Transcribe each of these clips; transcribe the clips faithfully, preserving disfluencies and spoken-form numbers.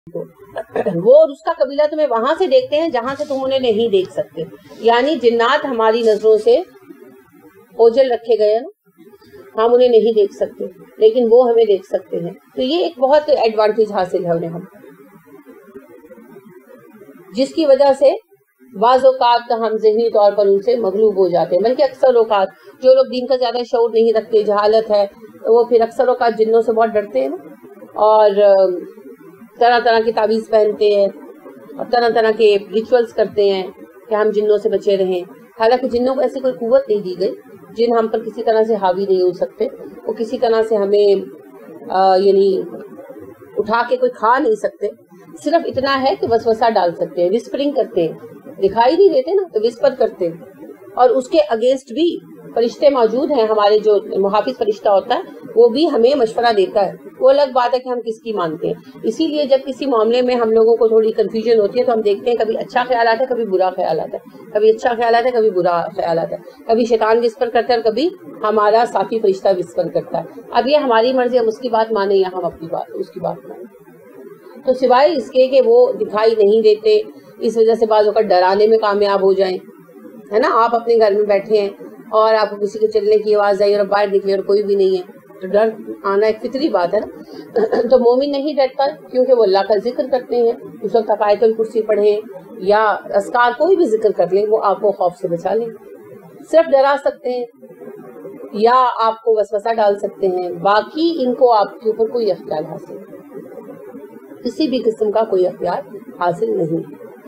وہ اور اس کا قبیلہ تمہیں وہاں سے دیکھتے ہیں جہاں سے تم انہیں نہیں دیکھ سکتے. یعنی جنات ہماری نظروں سے اوجھل رکھے گئے ہیں، ہم انہیں نہیں دیکھ سکتے لیکن وہ ہمیں دیکھ سکتے ہیں. تو یہ ایک بہت ایڈوانٹیج حاصل ہے انہیں ہم، جس کی وجہ سے بعض اوقات ہم ذہنی طور پر ان سے مغلوب ہو جاتے ہیں. بلکہ اکثر اوقات جو لوگ دین کا زیادہ شعور نہیں رکھتے، جہالت ہے، وہ پھر اکثر اوقات جنوں سے بہت ڈرتے ہیں اور طرح طرح کی تعویذ پہنتے ہیں اور طرح طرح کے ریچولز کرتے ہیں کہ ہم جنوں سے بچے رہیں. حالانکہ جنوں کو ایسی کوئی قوت نہیں دی گئی، جن ہم پر کسی طرح سے حاوی نہیں ہو سکتے، وہ کسی طرح سے ہمیں یعنی اٹھا کے کوئی کھا نہیں سکتے. صرف اتنا ہے کہ وسوسہ ڈال سکتے ہیں، وسپرنگ کرتے ہیں، دکھائی نہیں دیتے نا تو وسپر کرتے ہیں. اور اس کے اگینسٹ بھی فرشتے موجود ہیں، ہمارے جو محافظ فرشتہ ہوتا ہے وہ بھی ہمیں مشورہ دیتا ہے. وہ الگ بات ہے کہ ہم کس کی مانتے ہیں. اسی لیے جب کسی معاملے میں ہم لوگوں کو تھوڑی کنفیوژن ہوتی ہے تو ہم دیکھتے ہیں کبھی اچھا خیال آتا ہے، کبھی برا خیال آتا ہے، کبھی اچھا خیال آتا ہے، کبھی برا خیال آتا ہے، کبھی شیطان وسپر کرتا ہے اور کبھی ہمارا ساتھی فرشتہ وسپر کرتا ہے. اب یہ ہماری مرضی، ہم اس کی بات مانیں یا ہم اپنی بات اس کی بات مانیں. تو سوائے اس کے کہ وہ دکھائی نہیں دیتے، اس وجہ سے بعض اوقات ڈرانے میں کامیاب ہو جائیں، ہے نا. آپ اپنے گھر میں بیٹھے ہیں اور آپ کو کسی کے چلنے کی آواز آئی اور باہر نکلے اور کوئی بھی نہیں ہے تو ڈر آنا ایک فطری بات ہے نا. تو مومن نہیں ڈرتا کیونکہ وہ اللہ کا ذکر کرتے ہیں. اس وقت آپ آیت الکرسی پڑھیں یا اذکار کوئی بھی ذکر کر لیں، وہ آپ کو خوف سے بچا لیں. صرف ڈرا سکتے ہیں یا آپ کو وسوسہ ڈال سکتے ہیں، باقی ان کو آپ کے اوپر کوئی اختیار حاصل نہیں، کسی بھی قسم کا کوئی اختیار حاصل نہیں.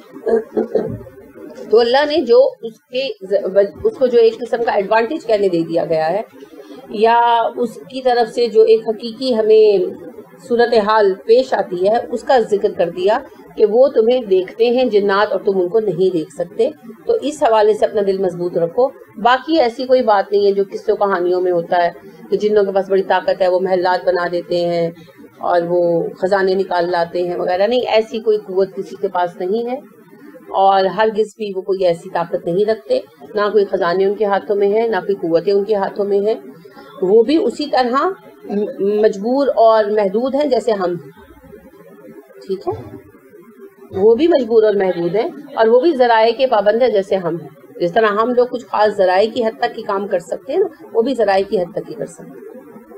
تو اللہ نے جو اس کے اس کو جو ایک قسم کا ایڈوانٹیج کہنے دے دیا گیا ہے، یا اس کی طرف سے جو ایک حقیقی ہمیں صورتحال پیش آتی ہے، اس کا ذکر کر دیا کہ وہ تمہیں دیکھتے ہیں جنات اور تم ان کو نہیں دیکھ سکتے. تو اس حوالے سے اپنا دل مضبوط رکھو. باقی ایسی کوئی بات نہیں ہے جو قصوں کہانیوں میں ہوتا ہے کہ جنوں کے پاس بڑی طاقت ہے، وہ محلات بنا دیتے ہیں اور وہ خزانے نکال لاتے ہیں وغیرہ. نہیں، ایسی کوئی قوت کسی کے پاس نہیں ہے اور ہرگز بھی وہ کوئی ایسی طاقت نہیں رکھتے. نہ کوئی خزانے ان کے ہاتھوں میں ہے، نہ کوئی قوتیں ان کے ہاتھوں میں ہے. وہ بھی اسی طرح مجبور اور محدود ہیں جیسے ہم ہیں. ٹھیک ہے، وہ بھی مجبور اور محدود ہیں اور وہ بھی ذرائع کے پابند ہیں جیسے ہم ہیں. جس طرح ہم لوگ کچھ خاص ذرائع کی حد تک کی کام کر سکتے ہیں نا، وہ بھی ذرائع کی حد تک ہی کر سکتے ہیں.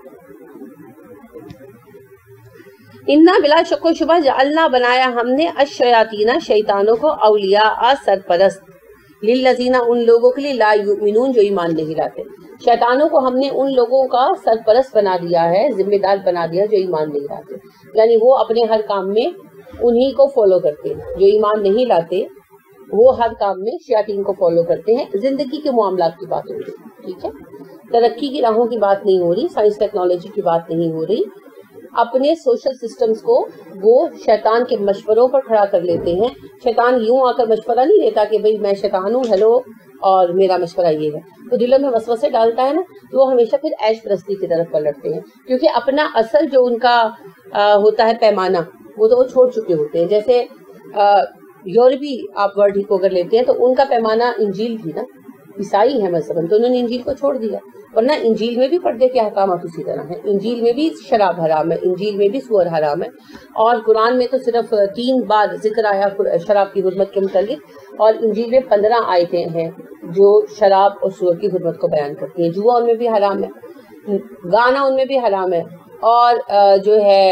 انا بلا شک و شبہ جعلنا بنایا ہم نے الشیاطین شیطانوں کو اولیاء سرپرست للذین ان لوگوں کے لیے لا یؤمنون جو ایمان نہیں لاتے. شیطانوں کو ہم نے ان لوگوں کا سرپرست بنا دیا ہے، ذمہ دار بنا دیا جو ایمان نہیں لاتے. یعنی وہ اپنے ہر کام میں انہی کو فالو کرتے ہیں. جو ایمان نہیں لاتے وہ ہر کام میں شیاطین کو فالو کرتے ہیں. زندگی کے معاملات کی بات ہو رہی ہے، ٹھیک ہے، ترقی کی راہوں کی بات نہیں ہو رہی، سائنس ٹیکنالوجی کی بات نہیں ہو رہی. اپنے سوشل سسٹمز کو وہ شیطان کے مشوروں پر کھڑا کر لیتے ہیں. شیطان یوں آ کر مشورہ نہیں دیتا کہ بھئی میں شیطان ہوں، ہیلو اور میرا مشورہ یہ ہے. تو دلوں میں وسوسے ڈالتا ہے نا، تو وہ ہمیشہ پھر عیش پرستی کی طرف پلٹتے ہیں. کیونکہ اپنا اصل جو ان کا ہوتا ہے پیمانہ، وہ تو وہ چھوڑ چکے ہوتے ہیں. جیسے یورپی آپ ورڈ ہی کو اگر لیتے ہیں تو ان کا پیمانہ انجیل تھی نا، عیسائی ہے مثلاً، تو انہوں نے انجیل کو چھوڑ دیا. ورنہ انجیل میں بھی پردے کے احکامات اسی طرح ہیں. انجیل میں بھی شراب حرام ہے، انجیل میں بھی سور حرام ہے. اور قرآن میں تو صرف تین بار ذکر آیا شراب کی حرمت کے متعلق، اور انجیل میں پندرہ آیتیں ہیں جو شراب اور سور کی حرمت کو بیان کرتی ہیں. جوا ان میں بھی حرام ہے، گانا ان میں بھی حرام ہے، اور جو ہے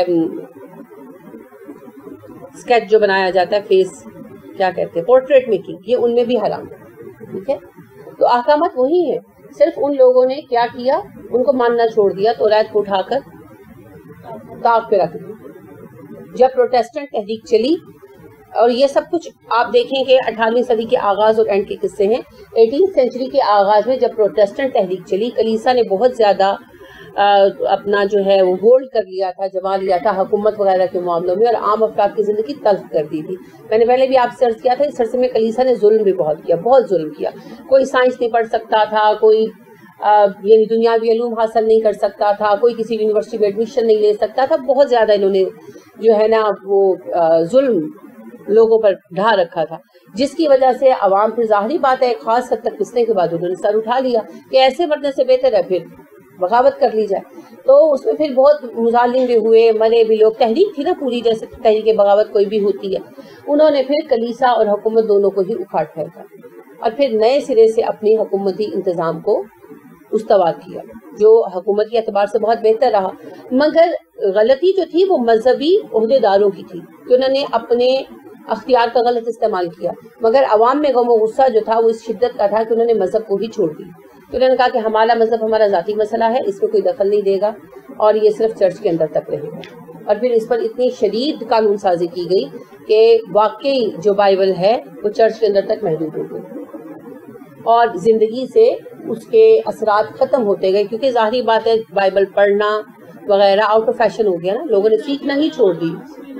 اسکیچ جو بنایا جاتا ہے، فیس کیا کہتے ہیں، پورٹریٹ میکنگ، یہ ان میں بھی حرام ہے. ٹھیک ہے، تو احکامات وہی ہیں. صرف ان لوگوں نے کیا کیا، ان کو ماننا چھوڑ دیا، توریت کو اٹھا کر طاق پہ رکھ دیا. جب پروٹیسٹنٹ تحریک چلی، اور یہ سب کچھ آپ دیکھیں کہ اٹھارہویں صدی کے آغاز اور اینڈ کے قصے ہیں. ایٹین سینچری کے آغاز میں جب پروٹیسٹنٹ تحریک چلی، کلیسا نے بہت زیادہ اپنا جو ہے وہ ہولڈ کر لیا تھا، جما لیا تھا حکومت وغیرہ کے معاملوں میں، اور عام افراد کی زندگی تلخ کر دی تھی. میں نے پہلے بھی آپ سے عرض کیا تھا، اس عرصے میں کلیسا نے ظلم بھی بہت کیا، بہت ظلم کیا. کوئی سائنس نہیں پڑھ سکتا تھا، کوئی یعنی دنیاوی علوم حاصل نہیں کر سکتا تھا، کوئی کسی یونیورسٹی میں ایڈمیشن نہیں لے سکتا تھا. بہت زیادہ انہوں نے جو ہے نا وہ ظلم لوگوں پر ڈھا رکھا تھا، جس کی وجہ سے عوام پھر ظاہری بات ہے ایک خاص حد تک پسنے کے بعد انہوں نے سر اٹھا لیا کہ ایسے مرنے سے بہتر ہے پھر بغاوت کر لی جائے. تو اس میں پھر بہت مظالم بھی ہوئے, مرے بھی لوگ. تحریک تھی نا پوری, جیسے تحریک بغاوت کوئی بھی ہوتی ہے. انہوں نے پھر کلیسا اور حکومت دونوں کو ہی اکھاڑ پھینکا اور پھر نئے سرے سے اپنی حکومتی انتظام کو استوار کیا, جو حکومت کے اعتبار سے بہت بہتر رہا. مگر غلطی جو تھی وہ مذہبی عہدیداروں کی تھی کہ انہوں نے اپنے اختیار کا غلط استعمال کیا. مگر عوام میں غم و غصہ جو تھا وہ اس شدت کا تھا کہ انہوں نے مذہب کو ہی چھوڑ دی. تو انہوں نے کہا کہ ہمارا مذہب ہمارا ذاتی مسئلہ ہے, اس میں کوئی دخل نہیں دے گا اور یہ صرف چرچ کے اندر تک رہے گا. اور پھر اس پر اتنی شدید قانون سازی کی گئی کہ واقعی جو بائبل ہے وہ چرچ کے اندر تک محدود ہو گئی اور زندگی سے اس کے اثرات ختم ہوتے گئے, کیونکہ ظاہری بات ہے بائبل پڑھنا وغیرہ آؤٹ آف فیشن ہو گیا نا, لوگوں نے سیکھنا ہی چھوڑ دی.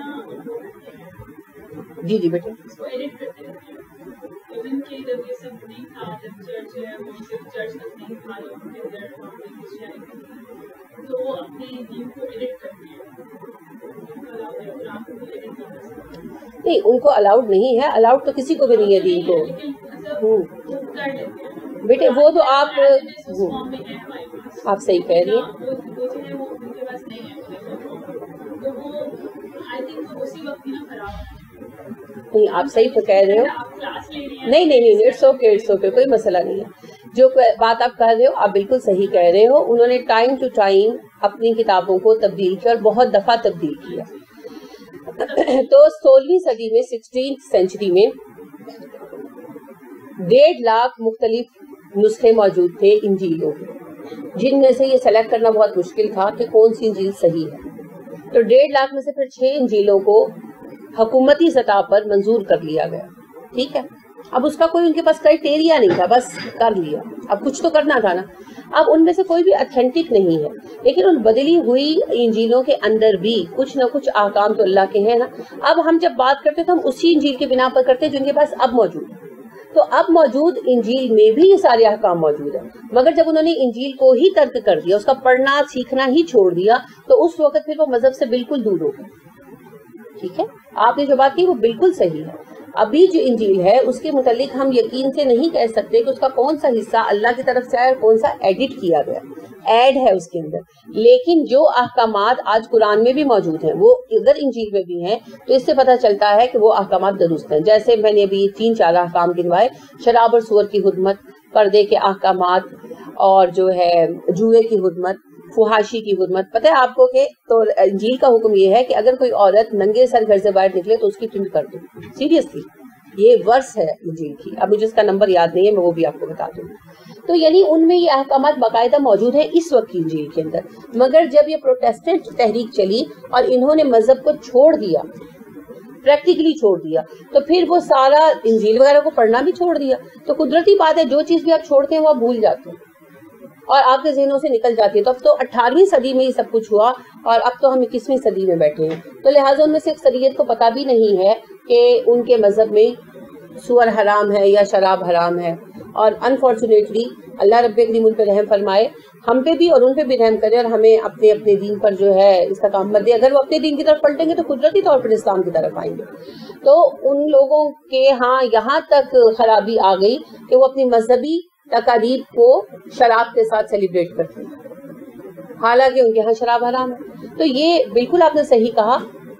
جی جی بیٹے. نہیں, ان کو الاؤڈ نہیں ہے, الاؤڈ تو کسی کو بھی نہیں ہے دین کو. بیٹے وہ تو آپ آپ صحیح کہہ رہی ہیں. نہیں, آپ صحیح تو کہہ رہے ہو. نہیں نہیں نہیں, اٹس اوکے اٹس اوکے, کوئی مسئلہ نہیں ہے. جو بات آپ کہہ رہے ہو آپ بالکل صحیح کہہ رہے ہو. انہوں نے ٹائم ٹو ٹائم اپنی کتابوں کو تبدیل کیا اور بہت دفعہ تبدیل کیا. تو سولہویں صدی میں سکسٹین سینچری میں ڈیڑھ لاکھ مختلف نسخے موجود تھے انجیلوں کے, جن میں سے یہ سلیکٹ کرنا بہت مشکل تھا کہ کون سی انجیل صحیح ہے. تو ڈیڑھ لاکھ میں سے پھر چھ انجیلوں کو حکومتی سطح پر منظور کر لیا گیا. ٹھیک ہے, اب اس کا کوئی ان کے پاس کرائٹیریا نہیں تھا, بس کر لیا. اب کچھ تو کرنا تھا نا. اب ان میں سے کوئی بھی اتھینٹک نہیں ہے, لیکن ان بدلی ہوئی انجیلوں کے اندر بھی کچھ نہ کچھ احکام تو اللہ کے ہیں نا. اب ہم جب بات کرتے تو ہم اسی انجیل کے بنا پر کرتے جن کے پاس اب موجود ہے. تو اب موجود انجیل میں بھی یہ سارے احکام موجود ہیں, مگر جب انہوں نے انجیل کو ہی ترک کر دیا, اس کا پڑھنا سیکھنا ہی چھوڑ دیا, تو اس وقت پھر وہ مذہب سے بالکل دور ہو گئے. ٹھیک ہے, آپ نے جو بات کی وہ بالکل صحیح ہے. ابھی جو انجیل ہے اس کے متعلق ہم یقین سے نہیں کہہ سکتے کہ اس کا کون سا حصہ اللہ کی طرف سے آیا اور کون سا ایڈٹ کیا گیا, ایڈ ہے اس کے اندر. لیکن جو احکامات آج قرآن میں بھی موجود ہیں وہ اگر انجیل میں بھی ہیں, تو اس سے پتہ چلتا ہے کہ وہ احکامات درست ہیں. جیسے میں نے ابھی تین چار احکام گنوائے, شراب اور سور کی حرمت, پردے کے احکامات, اور جو ہے جوئے کی حرمت, فحاشی کی حرمت. پتہ ہے آپ کو کہ تو انجیل کا حکم یہ ہے کہ اگر کوئی عورت ننگے سر گھر سے باہر نکلے تو اس کی پرنٹ کر دو. سیریسلی, یہ ورس ہے انجیل کی. اب مجھے اس کا نمبر یاد نہیں ہے, میں وہ بھی آپ کو بتا دوں. تو یعنی ان میں یہ احکامات باقاعدہ موجود ہیں اس وقت کی انجیل کے اندر. مگر جب یہ پروٹیسٹنٹ تحریک چلی اور انہوں نے مذہب کو چھوڑ دیا, پریکٹیکلی چھوڑ دیا, تو پھر وہ سارا انجیل وغیرہ کو پڑھنا بھی چھوڑ دیا. تو قدرتی بات ہے, جو چیز بھی آپ چھوڑتے ہیں وہ آپ بھول جاتے ہیں اور آپ کے ذہنوں سے نکل جاتی ہے. تو اب تو اٹھارہویں صدی میں یہ سب کچھ ہوا اور اب تو ہم اکیسویں صدی میں بیٹھے ہیں. تو لہٰذا ان میں سے اکثریت کو پتہ بھی نہیں ہے کہ ان کے مذہب میں سور حرام ہے یا شراب حرام ہے. اور انفارچونیٹلی اللہ رب کریم ان پہ رحم فرمائے, ہم پہ بھی اور ان پہ بھی رحم کرے, اور ہمیں اپنے اپنے دین پر جو ہے اس کا کام مت دے. اگر وہ اپنے دین کی طرف پلٹیں گے تو قدرتی طور پر اسلام کی طرف آئیں گے. تو ان لوگوں کے ہاں یہاں تک خرابی آ گئی کہ وہ اپنی مذہبی تقاریب کو شراب کے ساتھ سیلیبریٹ کرتے ہیں, حالانکہ ان کے ہاں شراب حرام ہے. تو یہ بالکل آپ نے صحیح کہا,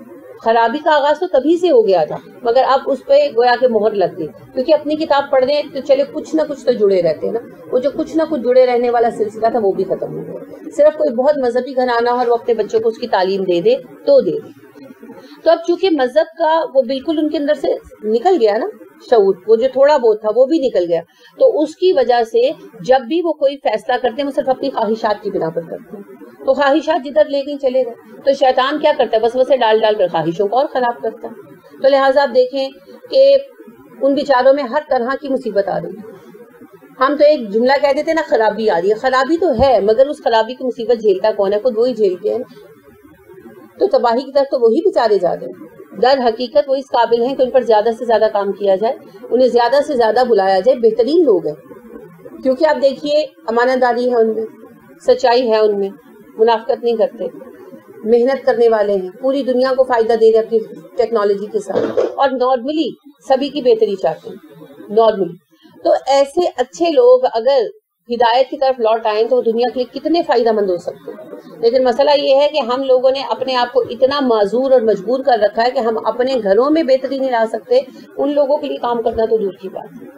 خرابی کا آغاز تو تبھی سے ہو گیا تھا, مگر اب اس پہ گویا کہ مہر لگ گئی, کیونکہ اپنی کتاب پڑھ دیں تو چلے کچھ نہ کچھ تو جڑے رہتے ہیں نا. وہ جو کچھ نہ کچھ جڑے رہنے والا سلسلہ تھا وہ بھی ختم ہو گیا. صرف کوئی بہت مذہبی گھرانہ اور وہ اپنے بچوں کو اس کی تعلیم دے دے تو دے دے. تو اب چونکہ مذہب کا وہ بالکل ان کے اندر سے نکل گیا نا شعور, وہ جو تھوڑا بہت تھا وہ بھی نکل گیا, تو اس کی وجہ سے جب بھی وہ کوئی فیصلہ کرتے ہیں وہ صرف اپنی خواہشات کی بنا پر کرتے ہیں. تو خواہشات جدھر لے کے چلے گئے, تو شیطان کیا کرتا ہے, بس وسے ڈال ڈال کر خواہشوں کو اور خراب کرتا ہے. تو لہٰذا آپ دیکھیں کہ ان بیچاروں میں ہر طرح کی مصیبت آ رہی ہے. ہم تو ایک جملہ کہہ دیتے ہیں نا, خرابی آ رہی ہے. خرابی تو ہے, مگر اس خرابی کی مصیبت جھیلتا کون ہے, خود وہی جھیلتے ہیں. تو تباہی کی طرف تو وہی بیچارے جا رہے ہیں. در حقیقت وہ اس قابل ہیں کہ ان پر زیادہ سے زیادہ کام کیا جائے, انہیں زیادہ سے زیادہ بلایا جائے. بہترین لوگ ہیں, کیونکہ آپ دیکھیے امانت داری ہے ان میں, سچائی ہے ان میں, منافقت نہیں کرتے, محنت کرنے والے ہیں, پوری دنیا کو فائدہ دے رہے اپنی ٹیکنالوجی کے ساتھ, اور نارملی سبھی کی بہتری چاہتے ہیں نارملی. تو ایسے اچھے لوگ اگر ہدایت کی طرف لوٹ آئیں تو وہ دنیا کے لیے کتنے فائدہ مند ہو سکتے ہیں. لیکن مسئلہ یہ ہے کہ ہم لوگوں نے اپنے آپ کو اتنا معذور اور مجبور کر رکھا ہے کہ ہم اپنے گھروں میں بہتری نہیں لا سکتے, ان لوگوں کے لیے کام کرنا تو دور کی بات ہے.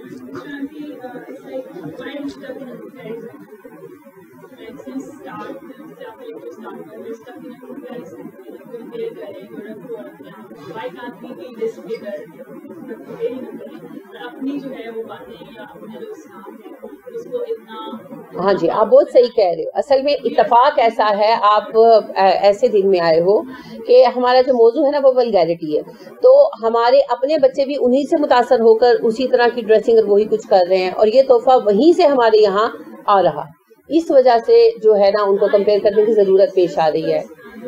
ہاں جی, آپ بہت صحیح کہہ رہے ہو. اصل میں اتفاق ایسا ہے, آپ ایسے دن میں آئے ہو کہ ہمارا جو موضوع ہے نا وہ ولگیرٹی ہے, تو ہمارے اپنے بچے بھی انہی سے متاثر ہو کر اسی طرح کی ڈریسنگ اور وہی کچھ کر رہے ہیں, اور یہ تحفہ وہیں سے ہمارے یہاں آ رہا. اس وجہ سے جو ہے نا ان کو کمپیئر کرنے کی ضرورت پیش آ رہی ہے.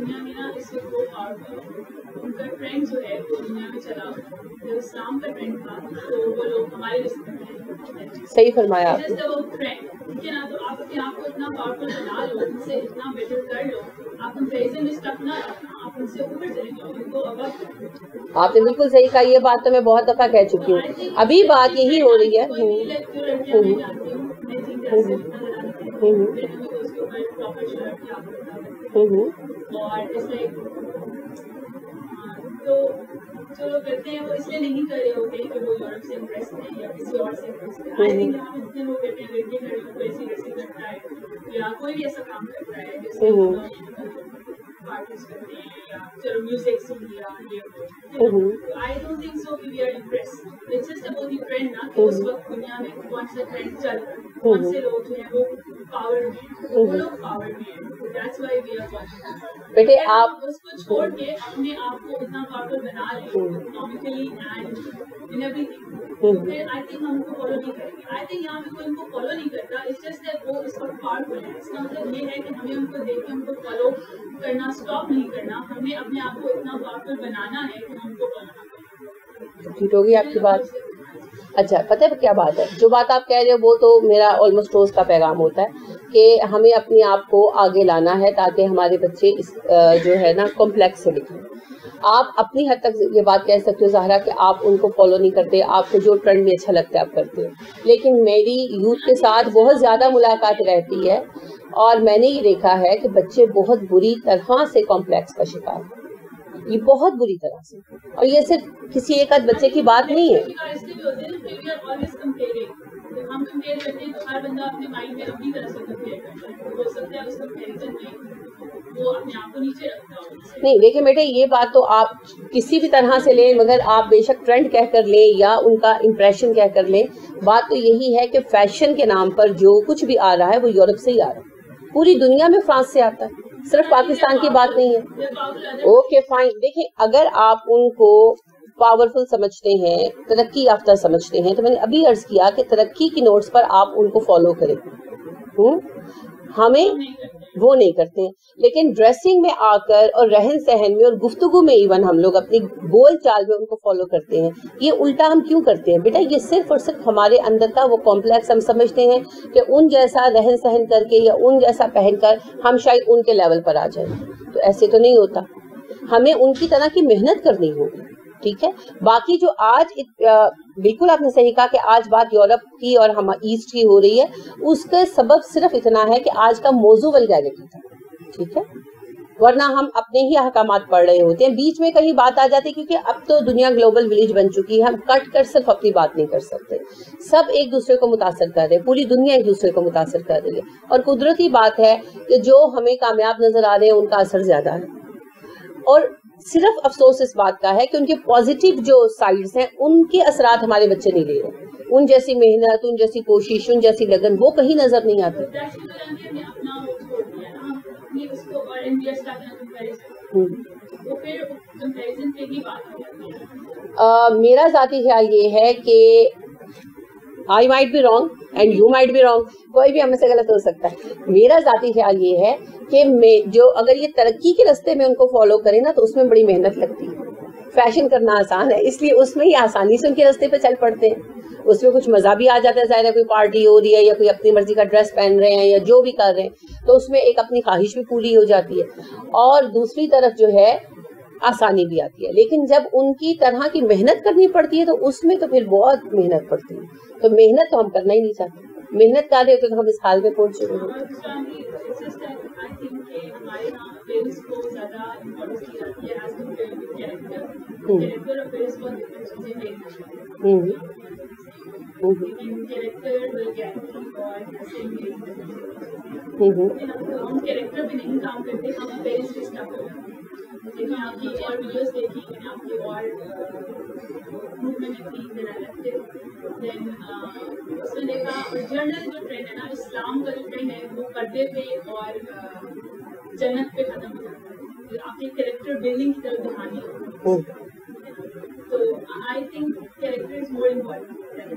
صحیح فرمایا آپ نے. آپ نے بالکل صحیح کہا, یہ بات تو میں بہت دفعہ کہہ چکی ہوں. ابھی بات یہی ہو رہی ہے. تو جو لوگ کرتے ہیں وہ اس لیے نہیں کر رہے ہوتے کہ وہ یورپ سے امپریس ہیں یا کسی اور سے امپریس ہیں. آئی تھنک یہاں جتنے لوگ کہتے ہیں لڑکے لڑکیوں کو ایسی ویسی کرتا ہے یا کوئی بھی ایسا کام کرتا ہے جیسے پارٹیز کرتے ہیں یا چلو میوزک سن لیا, یہ آئی ڈونٹ تھنک سو کہ we are impress. It's just about the trend نا, کہ اس وقت دنیا میں کون سا ٹرینڈ چل رہا ہے, کون سے لوگ جو ہیں وہ پاور میں ہیں, وہ لوگ پاور میں ہیں. That's why we are watching. بیٹے آپ اس کو چھوڑ کے اپنے آپ کو اتنا پاورفل بنا لیں economically and in everything, پھر آئی تھنک ہم ان کو فالو نہیں کریں گے. آئی تھنک یہاں پہ کوئی ان کو فالو نہیں کرتا, اٹس جسٹ دیٹ وہ اس وقت پاورفل ہے. اس کا مطلب یہ ہے کہ ہمیں ان کو دیکھ کے ان کو فالو کرنا اسٹاپ نہیں کرنا, ہمیں اپنے آپ کو اتنا پاورفل بنانا ہے کہ ہم ان کو فالو نہ کریں. ٹھیک ہوگی آپ کی بات. اچھا, پتہ ہے کیا بات ہے, جو بات آپ کہہ رہے ہو وہ تو میرا آلموسٹ روز کا پیغام ہوتا ہے کہ ہمیں اپنے آپ کو آگے لانا ہے تاکہ ہمارے بچے اس جو ہے نا کمپلیکس سے لکھیں. آپ اپنی حد تک یہ بات کہہ سکتے ہو زہرا کہ آپ ان کو فالو نہیں کرتے, آپ کو جو ٹرینڈ میں اچھا لگتا ہے آپ کرتے ہو, لیکن میری یوتھ کے ساتھ بہت زیادہ ملاقات رہتی ہے اور میں نے یہ دیکھا ہے کہ بچے بہت بری طرح سے کمپلیکس کا شکار ہیں, یہ بہت بری طرح سے. اور یہ صرف کسی ایک آدھ بچے کی بات نہیں ہے. ہم کمپیئر کرتے ہیں تو ہر بندہ اپنے مائنڈ میں اپنی طرح سے کمپیئر کرتا ہے, ہو سکتا ہے اس کمپیریزن میں وہ اپنے آپ کو نیچے رکھتا ہو. نہیں دیکھیں بیٹے, یہ بات تو آپ کسی بھی طرح سے لیں, مگر آپ بے شک ٹرینڈ کہہ کر لیں یا ان کا امپریشن کہہ کر لیں, بات تو یہی ہے کہ فیشن کے نام پر جو کچھ بھی آ رہا ہے وہ یورپ سے ہی آ رہا ہے, پوری دنیا میں فرانس سے آتا ہے, صرف پاکستان کی بات نہیں ہے. اوکے فائن, دیکھیں اگر آپ ان کو پاورفل سمجھتے ہیں, ترقی یافتہ سمجھتے ہیں, تو میں نے ابھی عرض کیا کہ ترقی کی نوٹس پر آپ ان کو فالو کریں. ہمیں وہ نہیں کرتے ہیں, لیکن ڈریسنگ میں آ کر اور رہن سہن میں اور گفتگو میں ایون ہم لوگ اپنی بول چال میں ان کو فالو کرتے ہیں. یہ الٹا ہم کیوں کرتے ہیں بیٹا؟ یہ صرف اور صرف ہمارے اندر کا وہ کمپلیکس, ہم سمجھتے ہیں کہ ان جیسا رہن سہن کر کے یا ان جیسا پہن کر ہم شاید ان کے لیول پر آ جائیں. تو ایسے تو نہیں ہوتا, ہمیں ان کی طرح کی محنت کرنی ہوگی. ٹھیک ہے, باقی جو آج بالکل آپ نے صحیح کہا کہ آج بات یورپ کی اور ہم ایسٹ کی ہو رہی ہے, اس کا سبب صرف اتنا ہے کہ آج کا موضوع ولگیرٹی تھا. ٹھیک ہے, ورنہ ہم اپنے ہی احکامات پڑھ رہے ہوتے ہیں, بیچ میں کہیں بات آ جاتی, کیونکہ اب تو دنیا گلوبل ولیج بن چکی ہے, ہم کٹ کر صرف اپنی بات نہیں کر سکتے, سب ایک دوسرے کو متاثر کر رہے ہیں, پوری دنیا ایک دوسرے کو متاثر کر رہی ہے. اور قدرتی بات ہے کہ جو ہمیں کامیاب نظر آ رہے ہیں ان کا اثر زیادہ ہے. اور صرف افسوس اس بات کا ہے کہ ان کے پازیٹیو جو سائڈز ہیں ان کے اثرات ہمارے بچے نہیں لے رہے. ان جیسی محنت, ان جیسی کوشش, ان جیسی لگن وہ کہیں نظر نہیں آتی. میرا ذاتی خیال یہ ہے کہ I might be wrong and you might be wrong, کوئی بھی ہم سے غلط ہو سکتا ہے. میرا ذاتی خیال یہ ہے کہ میں جو اگر یہ ترقی کے راستے میں ان کو فالو کریں نا تو اس میں بڑی محنت لگتی ہے. فیشن کرنا آسان ہے, اس لیے اس میں ہی آسانی سے ان کے راستے پہ چل پڑتے ہیں. اس میں کچھ مزہ بھی آ جاتا ہے, ظاہر ہے کوئی پارٹی ہو رہی ہے یا کوئی اپنی مرضی کا ڈریس پہن رہے ہیں یا جو بھی کر رہے ہیں, تو اس میں ایک اپنی خواہش بھی پوری ہو جاتی ہے, اور دوسری طرف جو ہے آسانی بھی آتی ہے. لیکن جب ان کی طرح کی محنت کرنی پڑتی ہے تو اس میں تو پھر بہت محنت پڑتی ہے. تو محنت تو ہم کرنا ہی نہیں چاہتے. محنت کر رہے ہوتے تو ہم اس حال میں پہنچ چکے ہیں. کیریکٹر پہ نہیں کام کرتے, ہم پیرنٹس پہ اسٹک ہو جاتے ہیں. لیکن آپ کی اور ویڈیوز دیکھی, میں نے آپ کی اور گروپ میں بھی تھی, دین اس میں دیکھا جرنل جو ٹرینڈ ہے نا, اسلام کا جو ٹرینڈ ہے وہ پردے پہ اور جنت پہ ختم ہو جاتا ہے. آپ کی کیریکٹر بلڈنگ کی طرف دکھانی ہے, تو I think character is more important.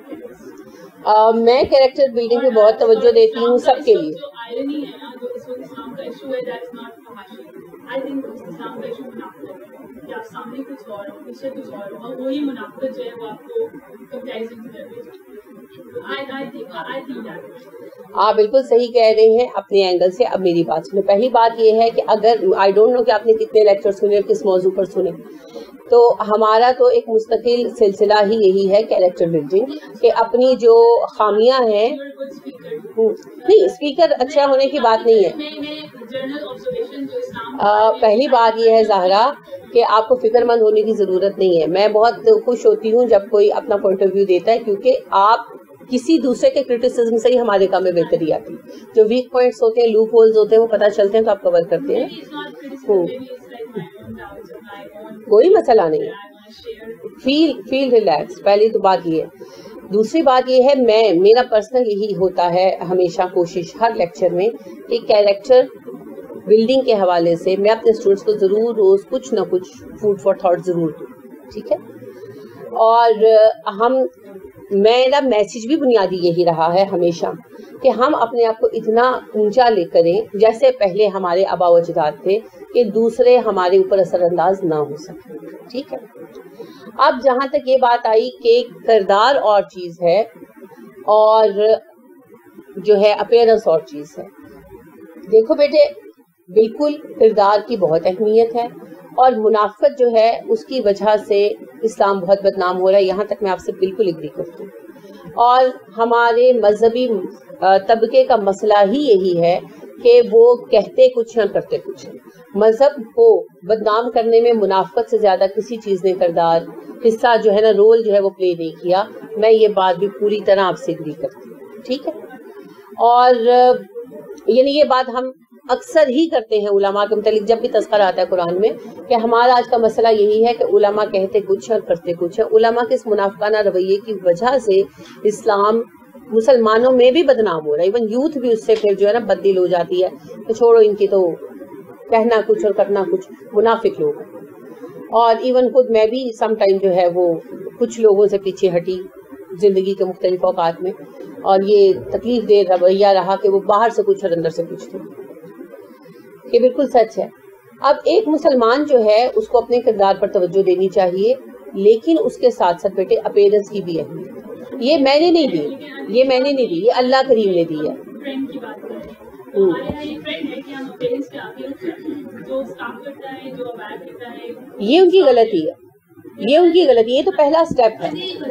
میں کیریکٹر بلڈنگ پہ بہت توجہ دیتی ہوں سب کے لیے. جو آئرنی ہے نا, جو اس وقت اسلام کا ایشو ہے, دیٹ از ناٹ فحاشی. آئی تھنک اسلام کا ایشو منافقت ہے, کہ آپ سامنے کچھ اور ہو, پیچھے کچھ اور ہو, اور وہی منافقت جو ہے وہ آپ کو کمپیریزن کی طرف بھیجتی ہے. آپ بالکل صحیح کہہ رہے ہیں اپنے اینگل سے. اب میری بات سنیں. پہلی بات یہ ہے کہ اگر آئی ڈونٹ نو کہ آپ نے کتنے لیکچر سنے اور کس موضوع پر سنے, تو ہمارا تو ایک مستقل سلسلہ ہی یہی ہے کیریکٹر بلڈنگ, کہ اپنی جو خامیاں ہیں, نہیں اسپیکر اچھا ہونے کی بات نہیں ہے. پہلی بات یہ ہے زہرا کہ آپ کو فکر مند ہونے کی ضرورت نہیں ہے. میں بہت خوش ہوتی ہوں جب کوئی اپنا پوائنٹ آف ویو دیتا ہے, کیونکہ آپ کسی دوسرے کے کرٹیسزم سے ہی ہمارے کام میں بہتری آتی ہے. جو ویک پوائنٹس ہوتے ہیں, لوپ ہولز ہوتے ہیں, وہ پتہ چلتے ہیں تو آپ کور کرتے ہیں. کوئی مسئلہ نہیں ہے, فیل فیل ریلیکس. پہلی تو بات یہ ہے. دوسری بات یہ ہے, میں میرا پرسنل یہی ہوتا ہے ہمیشہ کوشش ہر لیکچر میں کہ کیریکٹر بلڈنگ کے حوالے سے میں اپنے اسٹوڈنٹس کو ضرور روز کچھ نہ کچھ فوڈ فار تھاٹ ضرور دوں. ٹھیک ہے. اور ہم میرا میسج بھی بنیادی یہی رہا ہے ہمیشہ کہ ہم اپنے آپ کو اتنا اونچا لے کریں جیسے پہلے ہمارے آبا و اجداد تھے, کہ دوسرے ہمارے اوپر اثر انداز نہ ہو سکے. ٹھیک ہے. اب جہاں تک یہ بات آئی کہ کردار اور چیز ہے اور جو ہے اپیرنس اور چیز ہے, دیکھو بیٹے بالکل کردار کی بہت اہمیت ہے, اور منافقت جو ہے اس کی وجہ سے اسلام بہت بدنام ہو رہا ہے. یہاں تک میں آپ سے بالکل اگری کرتی ہوں. اور ہمارے مذہبی طبقے کا مسئلہ ہی یہی ہے کہ وہ کہتے کچھ ہیں کرتے کچھ ہیں. مذہب کو بدنام کرنے میں منافقت سے زیادہ کسی چیز نے کردار حصہ جو ہے نا, رول جو ہے وہ پلے نہیں کیا. میں یہ بات بھی پوری طرح آپ سے اگری کرتی ہوں. ٹھیک ہے. اور یعنی یہ بات ہم اکثر ہی کرتے ہیں علماء کے متعلق جب بھی تذکرہ آتا ہے قرآن میں, کہ ہمارا آج کا مسئلہ یہی ہے کہ علماء کہتے کچھ اور کرتے کچھ ہے. علماء کے اس منافقانہ رویے کی وجہ سے اسلام مسلمانوں میں بھی بدنام ہو رہا ہے. ایون یوتھ بھی اس سے پھر جو ہے نا بددل ہو جاتی ہے کہ چھوڑو ان کی, تو کہنا کچھ اور کرنا کچھ, منافق لوگ. اور ایون خود میں بھی سم ٹائم جو ہے وہ کچھ لوگوں سے پیچھے ہٹی زندگی کے مختلف اوقات میں, اور یہ تکلیف دہ رویہ رہا کہ وہ باہر سے کچھ اور اندر سے کچھ تھے. یہ بالکل سچ ہے. اب ایک مسلمان جو ہے اس کو اپنے کردار پر توجہ دینی چاہیے, لیکن اس کے ساتھ ساتھ بیٹے اپیرنس کی بھی اہمیت. یہ میں نے نہیں دی, یہ میں نے نہیں دی, یہ اللہ کریم نے دی ہے. یہ ان کی غلطی ہے, یہ ان کی غلطی, یہ تو پہلا سٹیپ ہے.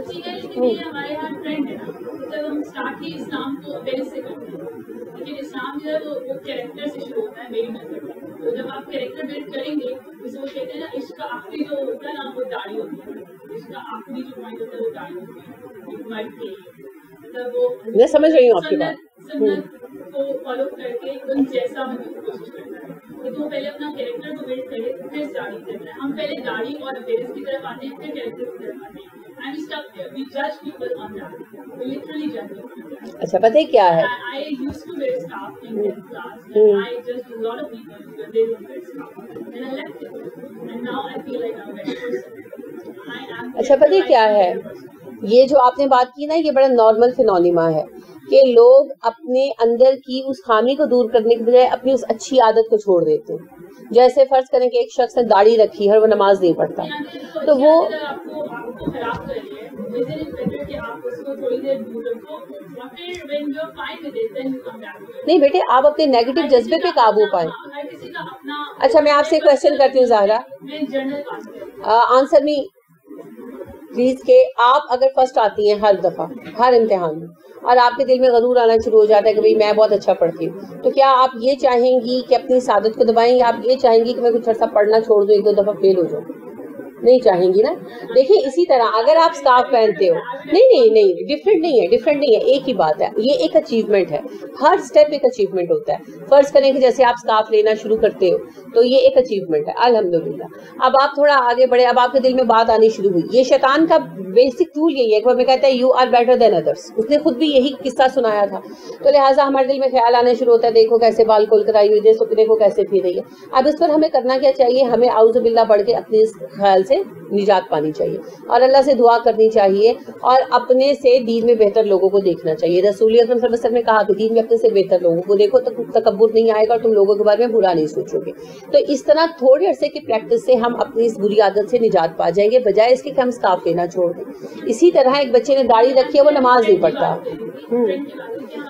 لیکن اسلام جو ہے وہ کیریکٹر سے شروع ہوتا ہے میری نظر میں. تو جب آپ کیریکٹر بلڈ کریں گے, جسے وہ کہتے ہیں نا عشق کا آخری جو ہوتا ہے نا وہ داڑھی ہوتی ہے. عشق کا آخری جو پوائنٹ ہوتا ہے وہ داڑھی ہوتی ہے. مطلب وہ میں سمجھ رہی ہوں آپ کی بات. سنت کو فالو کر کے ان جیسا بننے کی کوشش کرتا ہے. لیکن وہ پہلے اپنا کیریکٹر کو بلڈ کرے پھر داڑھی کرتا ہے. ہم پہلے داڑھی اور اپیرنس کی طرف آتے ہیں, پھر کیریکٹر کی طرف آتے ہیں. And we stop there. We judge people on that. We literally judge people. اچھا پتہ ہے کیا ہے, I, I used to wear scarf in tenth class. And I judged a lot of people because they didn't wear scarf. And I left it. And now I feel like I'm a better person. I am. اچھا پتہ ہے کیا ہے, یہ جو آپ نے بات کی نا, یہ بڑا نارمل فینونیما ہے کہ لوگ اپنے اندر کی اس خامی کو دور کرنے کے بجائے اپنی اس اچھی عادت کو چھوڑ دیتے ہیں. جیسے فرض کریں کہ ایک شخص نے داڑھی رکھی ہے اور وہ نماز نہیں پڑھتا, تو وہ نہیں بیٹے, آپ اپنے نیگیٹو جذبے پہ قابو پائیں. اچھا میں آپ سے کوشچن کرتی ہوں زہرا, آنسر می پلیز کہ آپ اگر فرسٹ آتی ہیں ہر دفعہ ہر امتحان میں اور آپ کے دل میں غرور آنا شروع ہو جاتا ہے کہ بھئی میں بہت اچھا پڑھتی ہوں، تو کیا آپ یہ چاہیں گی کہ اپنی سعادت کو دبائیں یا آپ یہ چاہیں گی کہ میں کچھ عرصہ پڑھنا چھوڑ دوں، ایک دو دفعہ فیل ہو جاؤں؟ نہیں چاہیں گی نا. دیکھیں اسی طرح اگر آپ اسکارف پہنتے ہو، نہیں نہیں نہیں ڈفرینٹ نہیں ہے، ڈفرینٹ نہیں ہے، ایک ہی بات ہے، یہ ایک اچیومنٹ ہے، ہر اسٹیپ ایک اچیومنٹ ہوتا ہے. فرض کریں کہ جیسے آپ اسکارف لینا شروع کرتے ہو تو یہ ایک اچیومنٹ ہے الحمدللہ. اب آپ تھوڑا آگے بڑھے، اب آپ کے دل میں بات آنی شروع ہوئی. یہ شیطان کا بیسک ٹول یہی ہے کہ وہ ہمیں کہتا ہے you are better than others. اس نے خود بھی یہی قصہ سنایا تھا، تو لہٰذا ہمارے دل میں خیال آنا شروع ہوتا ہے دیکھو کیسے بال کھول کر آئی ہوئی، دیکھو کیسے پھر رہی ہے. اب اس پر ہمیں کرنا کیا چاہیے؟ ہمیں اعوذ باللہ پڑھ کے اپنے اس خیال سے نجات پانی چاہیے اور اللہ سے دعا کرنی چاہیے اور اپنے سے دین میں بہتر لوگوں کو دیکھنا چاہیے. رسول اکرم صلی اللہ علیہ وسلم نے کہا کہ دین میں اپنے سے بہتر لوگوں کو دیکھو تو تکبر نہیں آئے گا اور تم لوگوں کے بارے میں برا نہیں سوچو گے. تو اس طرح تھوڑے عرصے کی پریکٹس سے ہم اپنی اس بری عادت سے نجات پا جائیں گے، بجائے اس کے کہ ہم اسکارف لینا چھوڑ دیں. اسی طرح ایک بچے نے داڑھی رکھی ہے، وہ نماز نہیں پڑھتا.